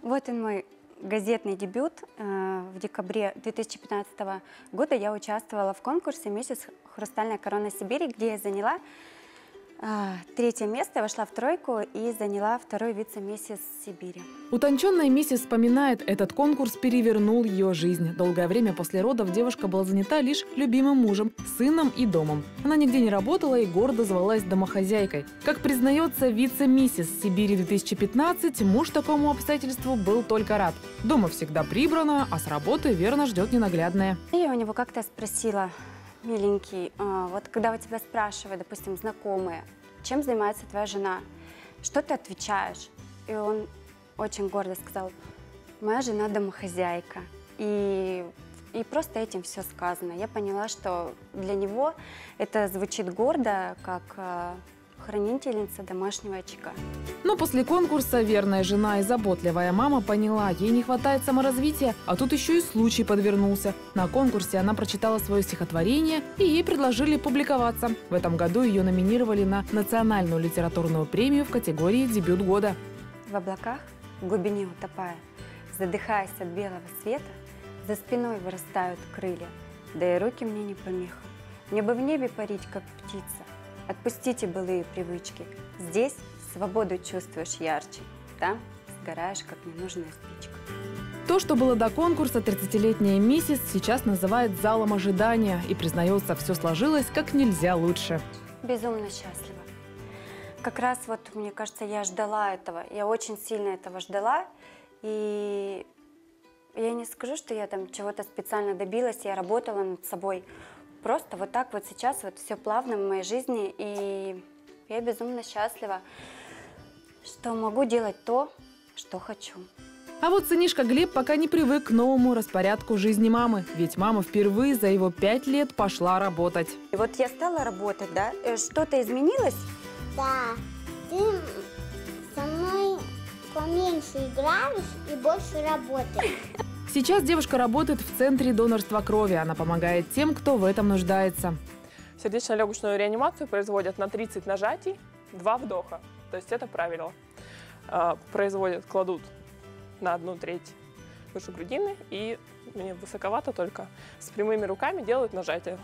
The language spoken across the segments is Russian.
Вот он мой газетный дебют. В декабре 2015 года я участвовала в конкурсе «Миссис Хрустальная корона Сибири», где я заняла 3-е место, вошла в тройку и заняла 2-й вице-миссис Сибири. Утонченная миссис вспоминает, этот конкурс перевернул ее жизнь. Долгое время после родов девушка была занята лишь любимым мужем, сыном и домом. Она нигде не работала и гордо звалась домохозяйкой. Как признается вице-миссис Сибири 2015, муж такому обстоятельству был только рад. Дома всегда прибрано, а с работы верно ждет ненаглядное. Я у него как-то спросила: миленький, вот когда у тебя спрашивают, допустим, знакомые, чем занимается твоя жена, что ты отвечаешь? И он очень гордо сказал: моя жена домохозяйка. И просто этим все сказано. Я поняла, что для него это звучит гордо, как хранительница домашнего очага. Но после конкурса верная жена и заботливая мама поняла, ей не хватает саморазвития, а тут еще и случай подвернулся. На конкурсе она прочитала свое стихотворение, и ей предложили публиковаться. В этом году ее номинировали на национальную литературную премию в категории «Дебют года». В облаках, в глубине утопая, задыхаясь от белого света, за спиной вырастают крылья, да и руки мне не помеха. Мне бы в небе парить, как птица. Отпустите былые привычки. Здесь свободу чувствуешь ярче. Там сгораешь, как ненужная спичка. То, что было до конкурса, 30-летняя миссис сейчас называет залом ожидания и признается, все сложилось как нельзя лучше. Безумно счастлива. Как раз вот, мне кажется, я ждала этого. Я очень сильно этого ждала. И я не скажу, что я там чего-то специально добилась, я работала над собой. Просто вот так вот сейчас вот все плавно в моей жизни, и я безумно счастлива, что могу делать то, что хочу. А вот сынишка Глеб пока не привык к новому распорядку жизни мамы, ведь мама впервые за его 5 лет пошла работать. И вот я стала работать, да? Что-то изменилось? Да, ты со мной поменьше играешь и больше работаешь. Сейчас девушка работает в центре донорства крови. Она помогает тем, кто в этом нуждается. Сердечно-легочную реанимацию производят на 30 нажатий, 2 вдоха. То есть это правильно. Кладут на 1/3 выше грудины и мне высоковато только. С прямыми руками делают нажатия.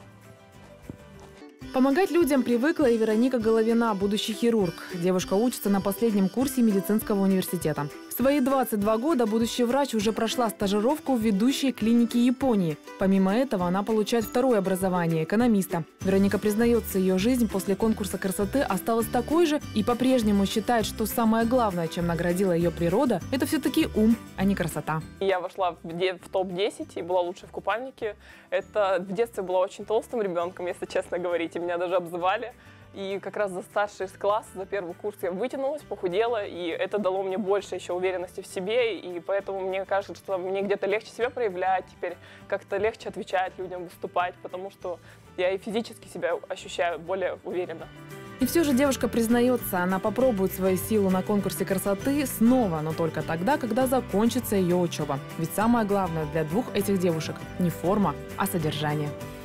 Помогать людям привыкла и Вероника Головина, будущий хирург. Девушка учится на последнем курсе медицинского университета. В свои 22 года будущий врач уже прошла стажировку в ведущей клинике Японии. Помимо этого, она получает второе образование – экономиста. Вероника признается, ее жизнь после конкурса красоты осталась такой же и по-прежнему считает, что самое главное, чем наградила ее природа – это все-таки ум, а не красота. Я вошла в топ-10 и была лучшей в купальнике. Это в детстве была очень толстым ребенком, если честно говорить, и меня даже обзывали. И как раз за старший класс, за первый курс я вытянулась, похудела, и это дало мне больше еще уверенности в себе, и поэтому мне кажется, что мне где-то легче себя проявлять, теперь как-то легче отвечать людям, выступать, потому что я и физически себя ощущаю более уверенно. И все же девушка признается, она попробует свою силу на конкурсе красоты снова, но только тогда, когда закончится ее учеба. Ведь самое главное для двух этих девушек не форма, а содержание.